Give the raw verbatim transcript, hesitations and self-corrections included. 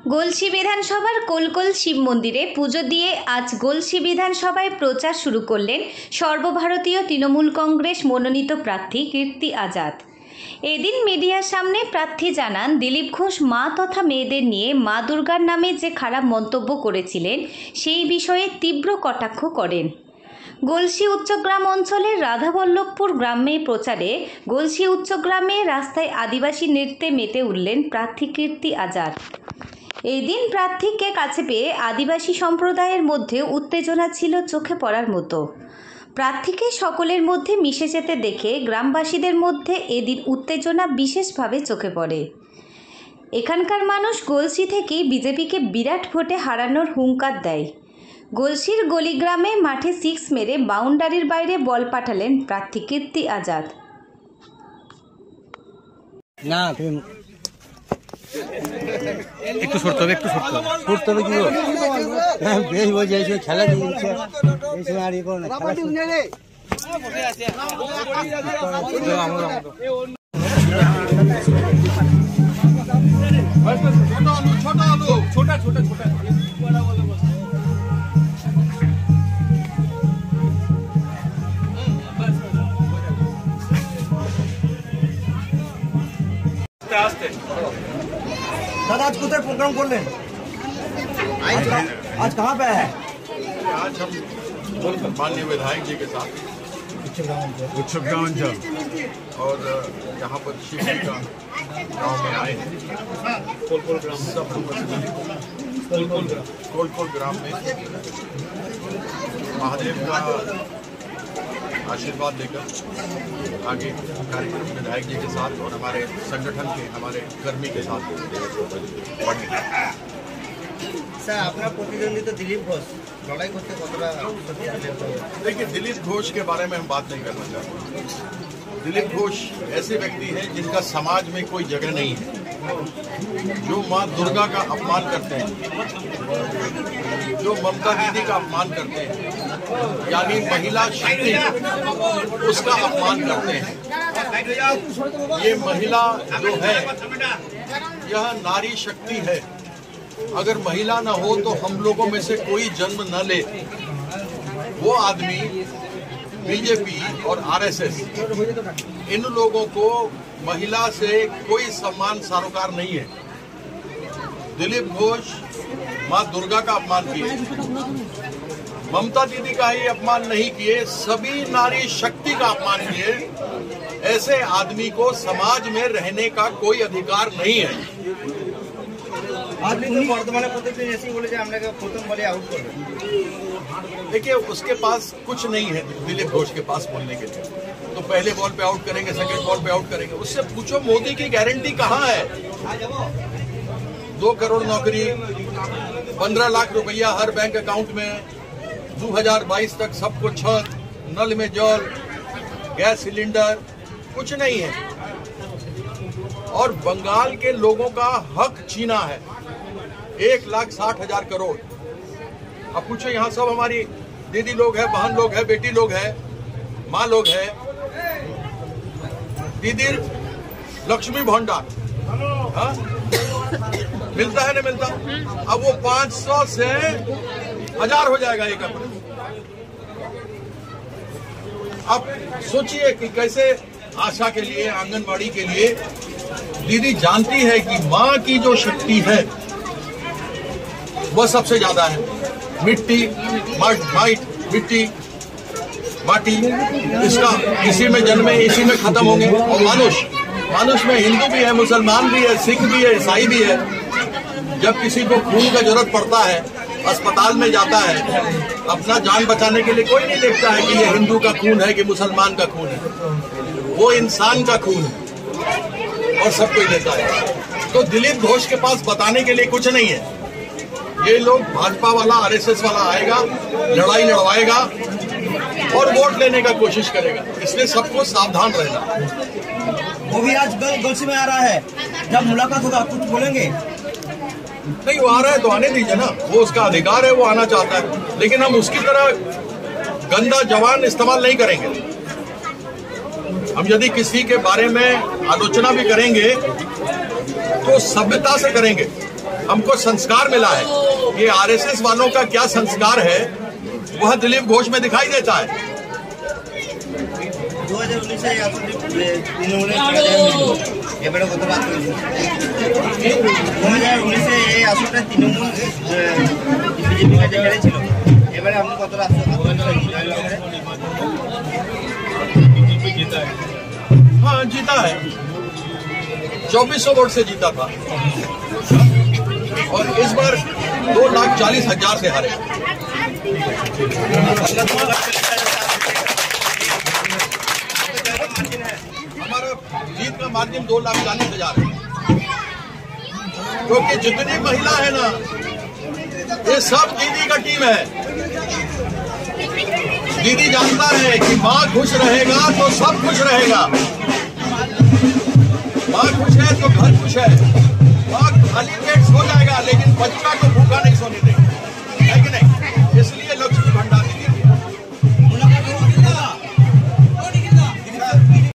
গলসি বিধানসভার কোলকোল শিব মন্দিরে পুজো দিয়ে আজ গলসি বিধানসভায় প্রচার শুরু করলেন সর্বভারতীয় তৃণমূল কংগ্রেস মনোনীত প্রার্থী কীর্তি আজাদ। এদিন মিডিয়ার সামনে প্রার্থী জানান, দিলীপ ঘোষ মা তথা মেয়েদের নিয়ে মা দুর্গার নামে যে খারাপ মন্তব্য করেছিলেন সেই বিষয়ে তীব্র কটাক্ষ করেন। গলসি উচ্চগ্রাম অঞ্চলের রাধাবল্লভপুর গ্রামে প্রচারে গলসি উচ্চগ্রামে রাস্তায় আদিবাসী নৃত্যে মেতে উঠলেন প্রার্থী কীর্তি আজাদ। এই দিন প্রার্থীকে কাছে পেয়ে আদিবাসী সম্প্রদায়ের মধ্যে উত্তেজনা ছিল চোখে পড়ার মতো। প্রার্থীকে সকলের মধ্যে মিশে যেতে দেখে গ্রামবাসীদের মধ্যে এদিন উত্তেজনা বিশেষভাবে চোখে পড়ে। এখানকার মানুষ গলসি থেকেই বিজেপিকে বিরাট ভোটে হারানোর হুঙ্কার দেয়। গলসির গলিগ্রামে মাঠে সিক্স মেরে বাউন্ডারির বাইরে বল পাঠালেন প্রার্থী কীর্তি আজাদ। না একটু সরতে হবে, একটু সরতে হবে, সরতে হবে কি বেশ বলছে এই সময় খেলা দিচ্ছে, এই সময় আর ইয়ে করো না, ছোটা ছোটা ছোটা दादा आज कुछ प्रोग्राम कर लें। आज आज कहाँ पे है? आज हम माननीय विधायक जी के साथ उच्छगांव और यहाँ पर शिव जी का गाँव में आए हैं। कोलकोल ग्राम सब कोलकोल कोलकोल ग्राम में महादेव का आशीर्वाद लेकर आगे कार्यक्रम विधायक जी के साथ और हमारे संगठन के हमारे कर्मी के साथ बढ़ने। सर अपना प्रतिद्वंदी तो दिलीप घोष लड़ाई करते देखिए, दिलीप घोष के बारे में हम बात नहीं करना चाहते। दिलीप घोष ऐसे व्यक्ति हैं जिनका समाज में कोई जगह नहीं है, जो माँ दुर्गा का अपमान करते हैं, जो ममता दीदी का अपमान करते हैं, यानी महिला शक्ति उसका अपमान करते हैं। ये महिला जो है यह नारी शक्ति है। अगर महिला न हो तो हम लोगों में से कोई जन्म न ले। वो आदमी बीजेपी और आरएसएस इन लोगों को महिला से कोई सम्मान सरोकार नहीं है। दिलीप घोष माँ दुर्गा का अपमान किए, ममता दीदी का ही अपमान नहीं किए, सभी नारी शक्ति का अपमान किए। ऐसे आदमी को समाज में रहने का कोई अधिकार नहीं है। देखिए, उसके पास कुछ नहीं है दिलीप घोष के पास बोलने के लिए। तो पहले बॉल पे आउट करेंगे, सेकंड बॉल पे आउट करेंगे। उससे पूछो मोदी की गारंटी कहाँ है? दो करोड़ नौकरी, पंद्रह लाख रुपया हर बैंक अकाउंट में, दो हज़ार बाईस तक सबको छत, नल में जल, गैस सिलेंडर, कुछ नहीं है। और बंगाल के लोगों का हक छीना है, एक लाख साठ हजार करोड़। अब पूछो, यहाँ सब हमारी दीदी लोग हैं, बहन लोग हैं, बेटी लोग हैं, माँ लोग हैं। दीदी लक्ष्मी भंडार हाँ मिलता है ना मिलता? अब वो पांच सौ से हजार हो जाएगा एक अप्रैल। अब सोचिए कि कैसे आशा के लिए, आंगनबाड़ी के लिए दीदी जानती है कि माँ की जो शक्ति है वह सबसे ज्यादा है। मिट्टी, माइट, मिट्टी, माटी, इसका इसी में जन्मे, इसी में खत्म होंगे। और मनुष्य मनुष्य में हिंदू भी है, मुसलमान भी है, सिख भी है, ईसाई भी है। जब किसी को खून का जरूरत पड़ता है, अस्पताल में जाता है, अपना जान बचाने के लिए कोई नहीं देखता है कि ये हिंदू का खून है कि मुसलमान का खून है। वो इंसान का खून है और सब कोई देता है। तो दिलीप घोष के पास बताने के लिए कुछ नहीं है। ये लोग भाजपा वाला, आरएसएस वाला आएगा, लड़ाई लड़वाएगा और वोट लेने का कोशिश करेगा। इसलिए सबको सावधान रहना। वो भी आज गलसी में आ रहा है, जब मुलाकात होगा कुछ बोलेंगे? नहीं, वो आ रहा है तो आने दीजिए ना, वो उसका अधिकार है, वो आना चाहता है। लेकिन हम उसकी तरह गंदा जवान इस्तेमाल नहीं करेंगे। हम यदि किसी के बारे में आलोचना भी करेंगे तो सभ्यता से करेंगे। हमको संस्कार मिला है। ये आरएसएस वालों का क्या संस्कार है वह दिलीप घोष में दिखाई देता है। दो हजार उन्नीस से এবারে কত রাত হয়েছে দু হাজার উনিশে এই আসনটা তৃণমূল বিজেপি কাছে হেরেছিল এবারে আপনি কত রাত हाँ जीता है, चौबीस सौ वोट से जीता था और इस बार दो लाख चालीस हजार से हारे। हमारा जीत का मार्जिन दो लाख चालीस हजार है, क्योंकि जितनी महिला है ना ये सब दीदी का टीम है। दीदी जानता है कि माँ खुश रहेगा तो सब खुश रहेगा, माँ खुश है तो घर खुश है। माँ खाली पेट सो जाएगा लेकिन बच्चा को भूखा नहीं सोने देगा।